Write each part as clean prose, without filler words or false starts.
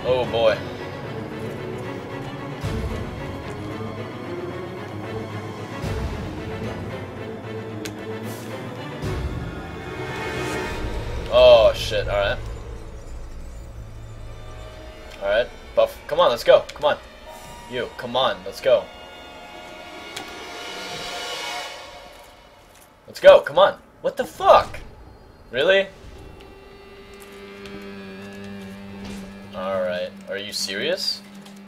Oh boy. Oh shit, alright. Alright, buff. Come on, let's go. Come on. You, come on, let's go. Let's go, come on. What the fuck? Really? Alright, are you serious?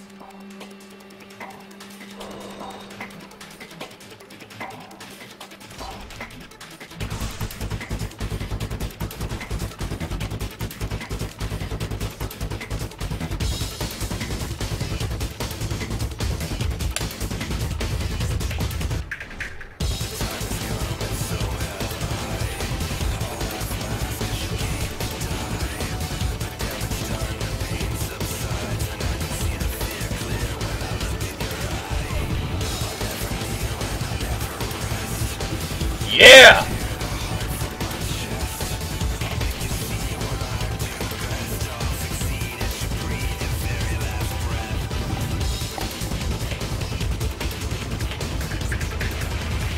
Yeah!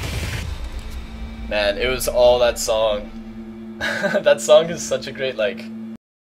Man, it was all that song. That song is such a great, like,